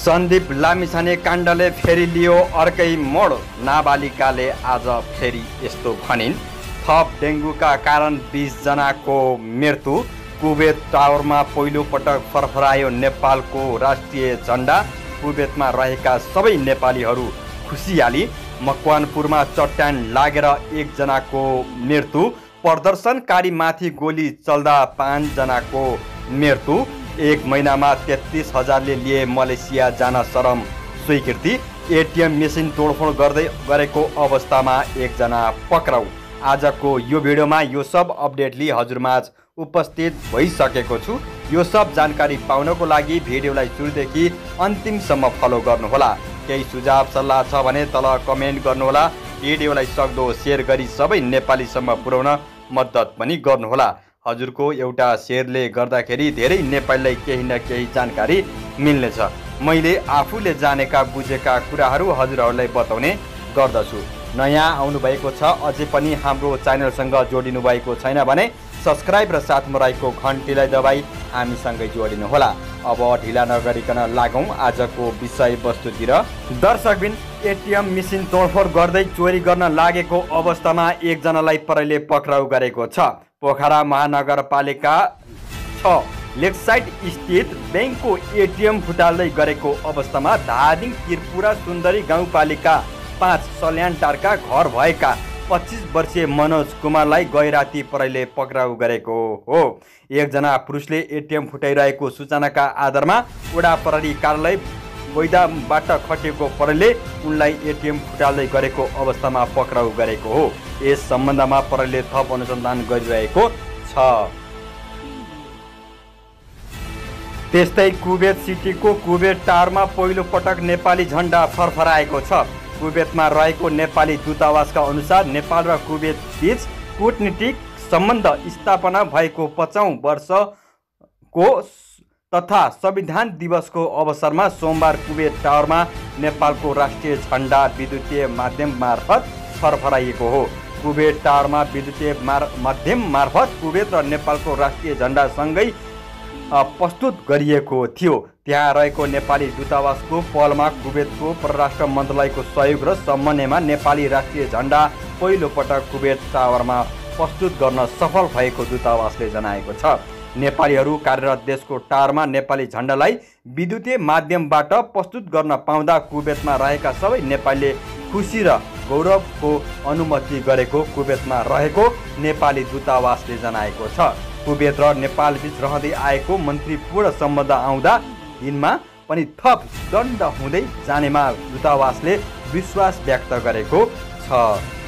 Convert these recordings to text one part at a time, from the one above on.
सन्दीप लामिछाने काण्डले फेरि लियो अर्कै मोड। नाबालिकाले आज फेरि यस्तो भनिन्। थप डेङ्गुका कारण 20 जनाको मृत्यु। कुवेत टावरमा पहिलो पटक फरफरायो नेपालको राष्ट्रिय झण्डा। कुवेतमा रहेका सबै नेपालीहरू खुसियाली। मकवानपुरमा चट्यान लागेर 1 जनाको मृत्यु। प्रदर्शनकारीमाथि गोली चल्दा 5 जनाको मृत्यु। 1 महिनामा 33,000ले लिए मलेसिया जान शरम स्वीकृति। एटिएम मेसिन तोडफोड गरेको अवस्थामा 1 जना पक्राउ। आजको यो भिडियोमा यो सब अपडेट लिई हजुरमाझ उपस्थित भइसकेको छु। यो सब जानकारी पाउनको लागि भिडियोलाई सुरुदेखि अन्तिमसम्म फलो गर्नुहोला। केही सुझाव सल्लाह छ भने तल कमेन्ट गर्नुहोला। भिडियोलाई सक्दो सेयर गरी सबै नेपालीसम्म पुर्याउन मद्दत पनि गर्नुहोला। हजुरको एउटा सेयरले गर्दाखेरि धेरै नेपालीलाई केही न केही जानकारी मिल्नेछ। मैले आफूले जानेका बुझेका कुराहरू हजुरहरूलाई बताउने गर्दछु। नयाँ आउनुभएको छ अझै पनि हाम्रो च्यानलसँग जोडिनु भएको छैन भने सब्सक्राइब र साथमा रहेको घन्टीलाई दबाई हामीसँगै जोडिनुहोला। अब ढिला नगरिकन लागौँ आजको विषयवस्तुतिर। दर्शकबिन, एटिएम मेसिन तोडफोड गर्दै चोरी गर्न लागेको अवस्थामा 1 जनालाई प्रहरीले पक्राउ गरेको छ। पोखरा महानगरपालिका 6 लेकसाइड स्थित ब्याङ्कको एटिएम फुटाल्दै गरेको अवस्थामा धादिङ त्रिपुरा सुन्दरी गाउँपालिका 5 सल्यानटारका घर भएका 25 वर्षीय मनोज कुमारलाई गैराती प्रहरीले पक्राउ गरेको हो। 1 जना पुरुषले एटिएम फुटाइरहेको सूचनाका आधारमा वडा प्रहरी कार्यालय वैदाबाट खटिएको प्रहरीले उनलाई एटिएम फुटाल्दै गरेको अवस्थामा पक्राउ गरेको हो। यस सम्बन्धमा प्रहरीले थप अनुसन्धान गरिरहेको छ। त्यस्तै कुवेत सिटीको कुवेत टावरमा पहिलो पटक नेपाली झण्डा फरफराएको छ। कुवेतमा रहेको नेपाली दूतावासका अनुसार नेपाल र कुवेत बीच कूटनीतिक सम्बन्ध स्थापना भएको 50औं वर्षको तथा संविधान दिवसको अवसरमा सोमबार कुवेत टावरमा नेपालको राष्ट्रिय झण्डा विद्युतीय माध्यम मार्फत फरफराइएको हो। कुवेत टावरमा विद्युतीय माध्यम मार्फत कुवेत र नेपालको राष्ट्रिय झण्डा सँगै प्रस्तुत गरिएको थियो। त्यहाँ रहेको नेपाली दूतावासको पहलमा कुवेतको परराष्ट्र मन्त्रालयको सहयोग र समन्वयमा नेपाली राष्ट्रिय झण्डा पहिलो पटक कुवेत टावरमा प्रस्तुत गर्न सफल भएको दूतावासले जनाएको छ। नेपालीहरू कार्यरत देशको टावरमा नेपाली झण्डालाई विद्युतीय माध्यमबाट प्रस्तुत गर्न पाउँदा कुवेतमा रहेका सबै नेपालीले खुसी र गौरवको अनुभूति गरेको कुवेतमा रहेको नेपाली दूतावासले जनाएको छ। कुवेत र नेपाल बीच रहँदै आएको मैत्रीपूर्ण सम्बन्ध आउँदा दिनमा पनि थप दण्ड हुँदै जानेमा दूतावासले विश्वास व्यक्त गरेको छ।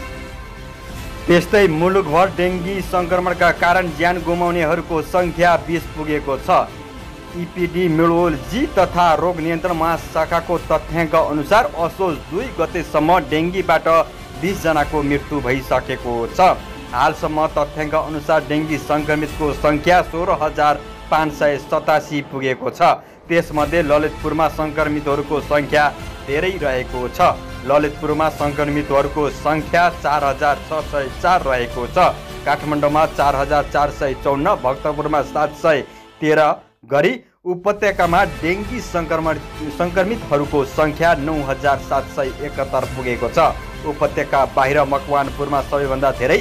त्यस्तै मुलुकभर डेङ्गी सङ्क्रमणका कारण ज्यान गुमाउनेहरूको सङ्ख्या 20 पुगेको छ। इपिडेमियोलोजी तथा रोग नियन्त्रण महाशाखाको तथ्याङ्क अनुसार असोज 2 गतेसम्म डेङ्गीबाट 20 जनाको मृत्यु भइसकेको छ। हालसम्म तथ्याङ्क अनुसार डेङ्गी सङ्क्रमितको सङ्ख्या 16,587 पुगेको छ। त्यसमध्ये ललितपुरमा सङ्क्रमितहरूको सङ्ख्या धेरै रहेको छ। ललितपुरमा सङ्क्रमितहरूको सङ्ख्या 4,604 रहेको छ। काठमाडौँमा 4,454, भक्तपुरमा 713 गरी उपत्यकामा डेङ्गी सङ्क्रमितहरूको सङ्ख्या 9,771 पुगेको छ। उपत्यका बाहिर मकवानपुरमा सबैभन्दा धेरै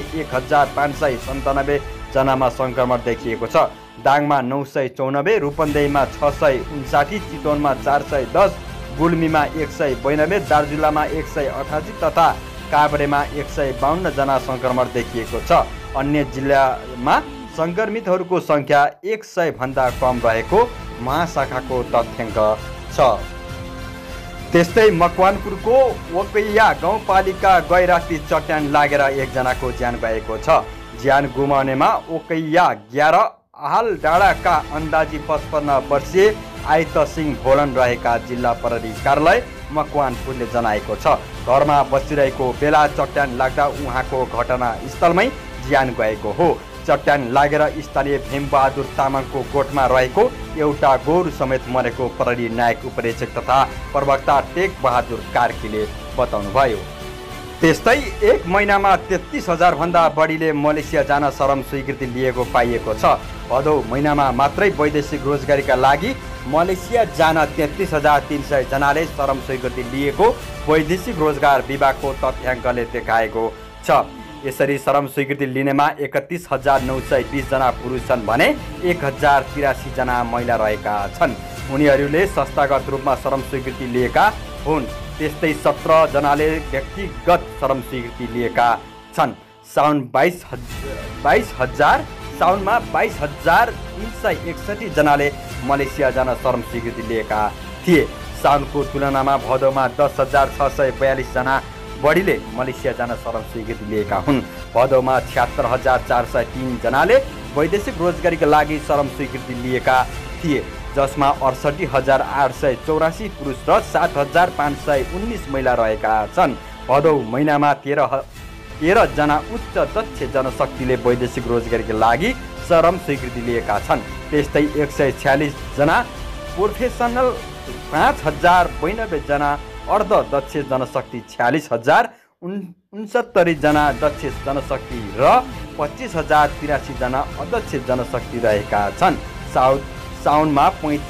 1,597 जनामा सङ्क्रमण देखिएको छ। दाङमा 994, रूपन्देहीमा 659, चितवनमा 410, गुल्मीमा 192, दार्चुलामा 188 तथा काभ्रेमा 152 जना सङ्क्रमण देखिएको छ। अन्य जिल्लामा सङ्क्रमितहरूको सङ्ख्या 100 भन्दा कम रहेको महाशाखाको तथ्याङ्क छ। त्यस्तै मकवानपुरको वकैया गाउँपालिका गैराती चट्यान लागेर 1 जनाको ज्यान गएको छ। ज्यान गुमाउनेमा वकैया 11 आहाल डाँडाका अन्दाजी 55 वर्षीय आयत सिंह भोलन रहेका जिल्ला प्रहरी कार्यालय मकवानपुरले जनाएको छ। घरमा बसिरहेको बेला चट्यान लाग्दा उहाँको घटनास्थलमै ज्यान गएको हो। चट्यान लागेर स्थानीय भीमबहादुर तामाङको गोठमा रहेको एउटा गोरु समेत मरेको प्रहरी नायक उपरीक्षक तथा प्रवक्ता टेक बहादुर कार्कीले बताउनुभयो। त्यस्तै 1 महिनामा 33,000 भन्दा बढीले मलेसिया जान शरम स्वीकृति लिएको पाइएको छ। भदौ महिनामा मात्रै वैदेशिक रोजगारीका लागि मलेसिया जान 33,300 जनाले श्रम स्वीकृति लिएको वैदेशिक रोजगार विभागको तथ्याङ्कले देखाएको छ। यसरी श्रम स्वीकृति लिनेमा 31,920 जना पुरुष छन् भने 1,083 जना महिला रहेका छन्। उनीहरूले संस्थागत रूपमा श्रम स्वीकृति लिएका हुन्। त्यस्तै 17 जनाले व्यक्तिगत श्रम स्वीकृति लिएका छन्। साउनमा 22,361 जनाले मलेसिया जान श्रम स्वीकृति लिएका थिए। साउनको तुलनामा भदौमा 10,642 जना बढीले मलेसिया जान श्रम स्वीकृति लिएका हुन्। भदौमा 76,403 जनाले वैदेशिक रोजगारीका लागि श्रम स्वीकृति लिएका थिए, जसमा 68,884 पुरुष र 7,519 महिला रहेका छन्। भदौ महिनामा 13 जना उच्च दक्ष जनशक्तिले वैदेशिक रोजगारीका लागि श्रम स्वीकृति लिएका छन्। त्यस्तै 146 जना प्रोफेसनल, 5,092 जना अर्ध दक्ष जनशक्ति, 46,069 जना दक्ष जनशक्ति र 25,083 जना अदक्ष जनशक्ति रहेका छन्। साउनमा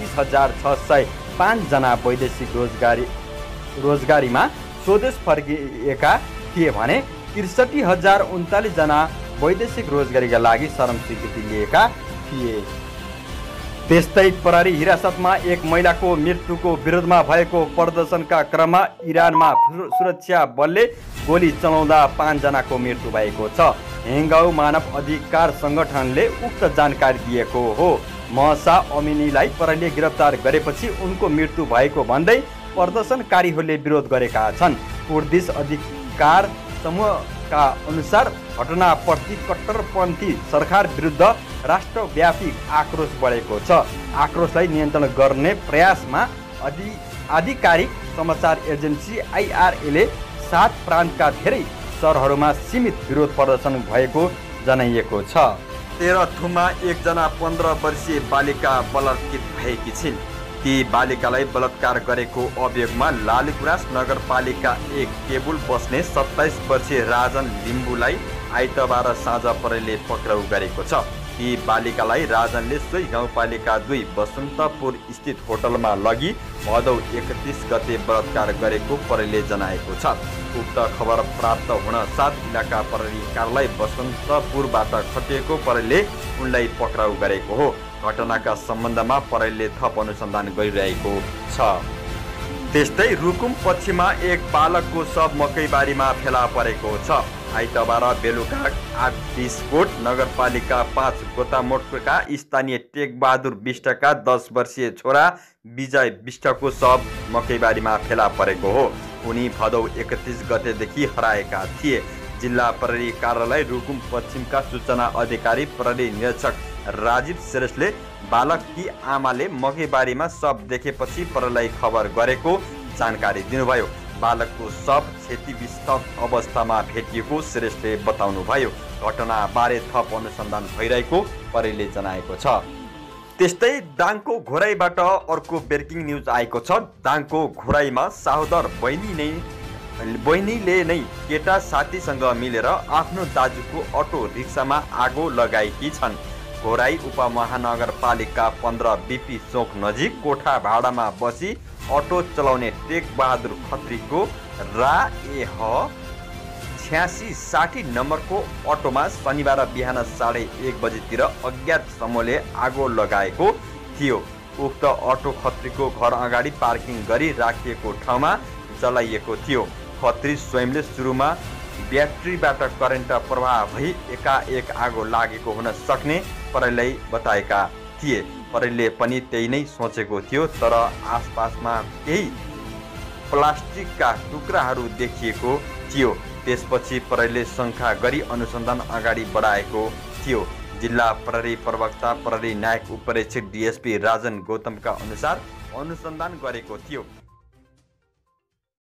35,605 जना वैदेशिक रोजगारीमा स्वदेश फर्किएका थिए भने 63,039 जना वैदेशिक रोजगारीका लागि श्रम स्वीकृति लिएका थिए। त्यस्तै प्रहरी हिरासतमा एक महिलाको मृत्युको विरोधमा भएको प्रदर्शनका क्रममा इरानमा सुरक्षा बलले गोली चलाउँदा 5 जनाको मृत्यु भएको छ। हेङ्गाउ मानव अधिकार सङ्गठनले उक्त जानकारी दिएको हो। महसा अमिनीलाई प्रहरीले गिरफ्तार गरेपछि उनको मृत्यु भएको भन्दै प्रदर्शनकारीहरूले विरोध गरेका छन्। कुर्दिश अधिकार समूहका अनुसार घटनाप्रति कट्टरपन्थी सरकार विरुद्ध राष्ट्रव्यापी आक्रोश बढेको छ। आक्रोशलाई नियन्त्रण गर्ने प्रयासमा आधिकारिक समाचार एजेन्सी IRAले 7 प्रान्तका धेरै सहरहरूमा सीमित विरोध प्रदर्शन भएको जनाइएको छ। तेह्रथुममा एकजना 15 वर्षीय बालिका बलात्कृत भएकी छिन्। ती बालिकालाई बलात्कार गरेको अभियोगमा लालीगुराँस नगरपालिका 1 टेबुल बस्ने 27 वर्षीय राजन लिम्बूलाई आइतबार साँझ प्रहरीले पक्राउ गरेको छ। ती बालिकालाई राजनले सोही गाउँपालिका 2 बसन्तपुर स्थित होटलमा लगी भदौ 31 गते बलात्कार गरेको प्रहरीले जनाएको छ। उक्त खबर प्राप्त हुन साथ इलाका प्रहरी कार्यालय बसन्तपुरबाट खटिएको प्रहरीले उनलाई पक्राउ गरेको हो। घटनाका सम्बन्धमा प्रहरीले थप अनुसन्धान गरिरहेको छ। त्यस्तै रुकुम पश्चिममा एक बालकको शव मकैबारीमा फेला परेको छ। आइतबार बेलुका 8 कोट नगरपालिका 5 गोतामोटका स्थानीय टेकबहादुर विष्टका 10 वर्षीय छोरा विजय विष्टको शव मकैबारीमा फेला परेको हो। उनी भदौ 31 गतेदेखि हराएका थिए। जिल्ला प्रहरी कार्यालय रुकुम पश्चिमका सूचना अधिकारी प्रहरी निरीक्षक राजीव श्रेष्ठले बालककी आमाले मकैबारीमा शव देखेपछि प्रहरीलाई खबर गरेको जानकारी दिनुभयो। बालकको शव क्षतिग्रस्त अवस्थामा भेटिएको श्रेष्ठले बताउनुभयो। घटनाबारे थप अनुसन्धान भइरहेको प्रहरीले जनाएको छ। त्यस्तै दाङको घोराईबाट अर्को ब्रेकिङ न्युज आएको छ। दाङको घोराईमा सहोदर बहिनीले नै केटा साथीसँग मिलेर आफ्नो दाजुको अटो रिक्सामा आगो लगाएकी छन्। घोराई उपमहानगरपालिका 15 BP चोक नजिक कोठा भाडामा बसी अटो चलाउने टेकबहादुर खत्रीको RAH8660 नम्बरको अटोमा शनिबार बिहान 1:30 बजेतिर अज्ञात समूहले आगो लगाएको थियो। उक्त अटो खत्रीको घर अगाडि पार्किङ गरी राखिएको ठाउँमा जलाइएको थियो। खत्री स्वयंले सुरुमा ब्याट्रीबाट करेन्ट प्रवाह भई एकाएक आगो लागेको हुन सक्ने प्रहरीलाई बताएका थिए। प्रहरीले पनि त्यही नै सोचेको थियो, तर आसपासमा केही प्लास्टिकका टुक्राहरू देखिएको थियो। त्यसपछि प्रहरीले शङ्का गरी अनुसन्धान अगाडि बढाएको थियो। जिल्ला प्रहरी प्रवक्ता प्रहरी नायक उपरीक्षक DSP राजन गौतमका अनुसार अनुसन्धान गरेको थियो।